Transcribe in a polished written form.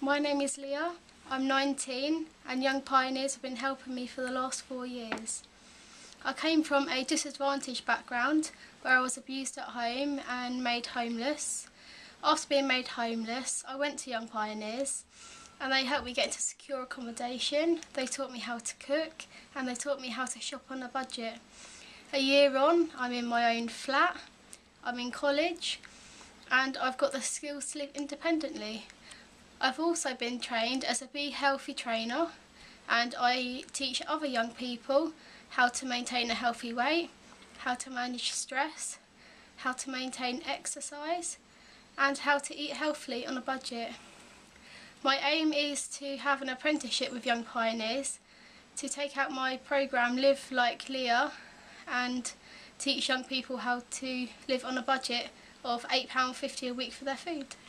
My name is Leah, I'm 19 and Young Pioneers have been helping me for the last 4 years. I came from a disadvantaged background where I was abused at home and made homeless. After being made homeless, I went to Young Pioneers and they helped me get into secure accommodation. They taught me how to cook and they taught me how to shop on a budget. A year on, I'm in my own flat, I'm in college and I've got the skills to live independently. I've also been trained as a Be Healthy trainer and I teach other young people how to maintain a healthy weight, how to manage stress, how to maintain exercise and how to eat healthily on a budget. My aim is to have an apprenticeship with Young Pioneers to take out my programme Live Like Leah and teach young people how to live on a budget of £8.50 a week for their food.